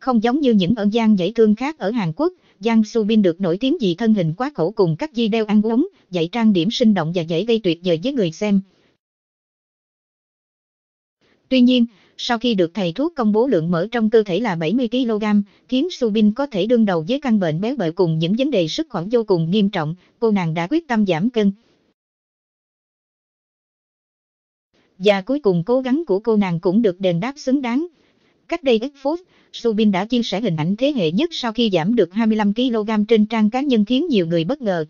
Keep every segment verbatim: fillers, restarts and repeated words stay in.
Không giống như những ân gian dạy thương khác ở Hàn Quốc, Giang Subin được nổi tiếng vì thân hình quá khổ cùng các video ăn uống, dạy trang điểm sinh động và dễ gây tuyệt vời với người xem. Tuy nhiên, sau khi được thầy thuốc công bố lượng mỡ trong cơ thể là bảy mươi ki lô gam, khiến Subin có thể đương đầu với căn bệnh béo bở cùng những vấn đề sức khỏe vô cùng nghiêm trọng, cô nàng đã quyết tâm giảm cân. Và cuối cùng cố gắng của cô nàng cũng được đền đáp xứng đáng. Cách đây ít phút, Subin đã chia sẻ hình ảnh thế hệ nhất sau khi giảm được hai mươi lăm ki lô gam trên trang cá nhân khiến nhiều người bất ngờ.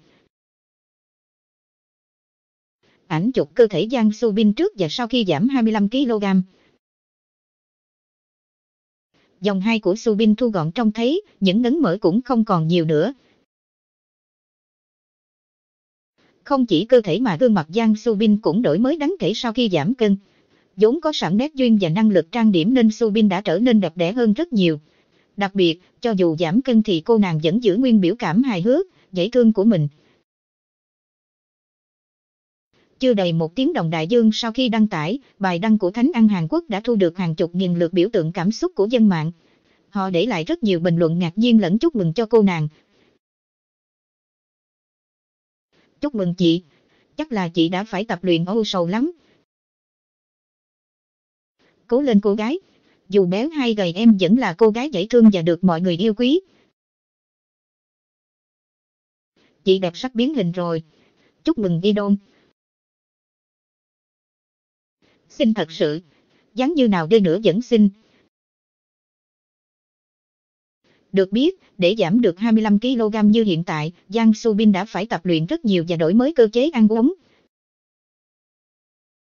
Ảnh chụp cơ thể Giang Subin trước và sau khi giảm hai mươi lăm ki lô gam. Dòng hai của Subin thu gọn trông thấy, những ngấn mỡ cũng không còn nhiều nữa. Không chỉ cơ thể mà gương mặt Giang Subin cũng đổi mới đáng kể sau khi giảm cân. Vốn có sẵn nét duyên và năng lực trang điểm nên Subin đã trở nên đẹp đẽ hơn rất nhiều. Đặc biệt, cho dù giảm cân thì cô nàng vẫn giữ nguyên biểu cảm hài hước, dễ thương của mình. Chưa đầy một tiếng đồng đại dương sau khi đăng tải, bài đăng của Thánh Ăn Hàn Quốc đã thu được hàng chục nghìn lượt biểu tượng cảm xúc của dân mạng. Họ để lại rất nhiều bình luận ngạc nhiên lẫn chúc mừng cho cô nàng. Chúc mừng chị, chắc là chị đã phải tập luyện âu sầu lắm. Cố lên cô gái, dù béo hay gầy em vẫn là cô gái dễ thương và được mọi người yêu quý. Chị đẹp sắp biến hình rồi, chúc mừng idol. Xinh thật sự, dáng như nào đi nữa vẫn xinh. Được biết, để giảm được hai mươi lăm ki lô gam như hiện tại, Giang Subin đã phải tập luyện rất nhiều và đổi mới cơ chế ăn uống.